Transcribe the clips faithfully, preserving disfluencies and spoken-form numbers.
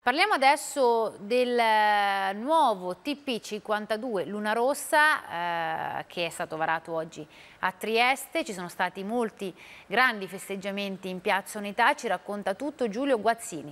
Parliamo adesso del nuovo T P cinquantadue Luna Rossa eh, che è stato varato oggi a Trieste. Ci sono stati molti grandi festeggiamenti in Piazza Unità, ci racconta tutto Giulio Guazzini.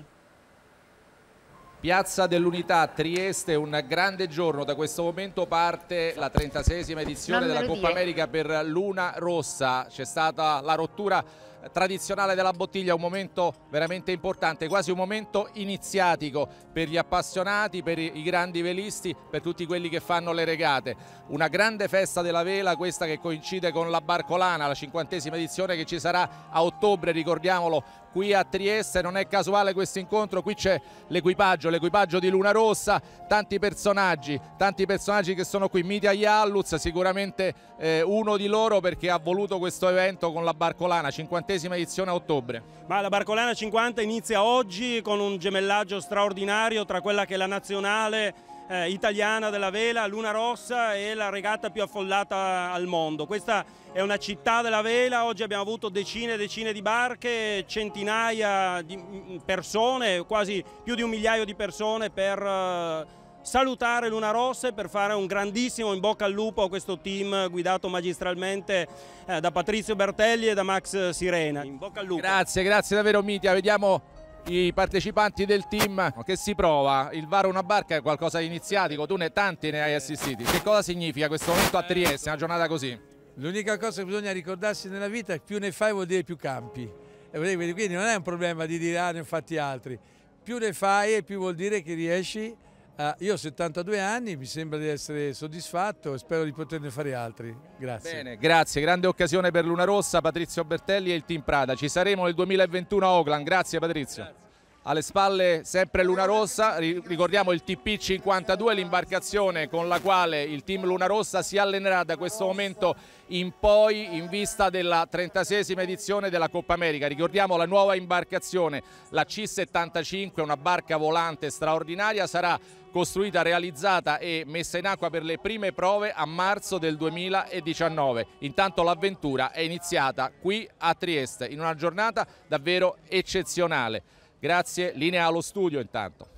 Piazza dell'Unità, Trieste, un grande giorno. Da questo momento parte la trentaseiesima edizione della Coppa America per Luna Rossa. C'è stata la rottura tradizionale della bottiglia, un momento veramente importante, quasi un momento iniziatico per gli appassionati, per i grandi velisti, per tutti quelli che fanno le regate. Una grande festa della vela, questa che coincide con la Barcolana, la cinquantesima edizione che ci sarà a ottobre, ricordiamolo, qui a Trieste. Non è casuale questo incontro, qui c'è l'equipaggio, l'equipaggio di Luna Rossa, tanti personaggi, tanti personaggi che sono qui. Mitja Jalluz, sicuramente eh, uno di loro, perché ha voluto questo evento con la Barcolana, cinquantesima edizione a ottobre. Ma la Barcolana cinquanta inizia oggi con un gemellaggio straordinario tra quella che è la nazionale eh, italiana della vela, Luna Rossa, e la regata più affollata al mondo. Questa è una città della vela, oggi abbiamo avuto decine e decine di barche, centinaia di persone, quasi più di un migliaio di persone per eh, salutare Luna Rossa e per fare un grandissimo in bocca al lupo a questo team guidato magistralmente eh, da Patrizio Bertelli e da Max Sirena. In bocca al lupo. Grazie, grazie davvero Mitja. Vediamo i partecipanti del team che si prova. Il varo una barca è qualcosa di iniziatico, tu ne tanti ne hai assistiti. Che cosa significa questo momento a Trieste, una giornata così? L'unica cosa che bisogna ricordarsi nella vita è che più ne fai vuol dire più campi. Quindi non è un problema di dire ah, ne ho fatti altri. Più ne fai e più vuol dire che riesci. Uh, io ho settantadue anni, mi sembra di essere soddisfatto e spero di poterne fare altri. Grazie. Bene, grazie. Grande occasione per Luna Rossa, Patrizio Bertelli e il team Prada. Ci saremo nel duemilaventuno a Oakland. Grazie Patrizio. Grazie. Alle spalle sempre Luna Rossa, ricordiamo il T P cinquantadue, l'imbarcazione con la quale il team Luna Rossa si allenerà da questo momento in poi in vista della trentaseiesima edizione della Coppa America. Ricordiamo la nuova imbarcazione, la C settantacinque, una barca volante straordinaria, sarà costruita, realizzata e messa in acqua per le prime prove a marzo del duemiladiciannove. Intanto l'avventura è iniziata qui a Trieste in una giornata davvero eccezionale. Grazie, linea allo studio intanto.